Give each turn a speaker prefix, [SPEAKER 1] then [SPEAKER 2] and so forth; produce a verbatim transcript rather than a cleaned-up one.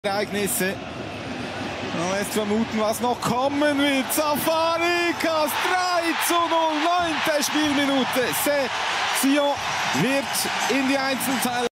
[SPEAKER 1] Ereignisse. Man lässt vermuten, was noch kommen wird. Safarikas drei zu null, neunte Spielminute. Session wird in die Einzelteile.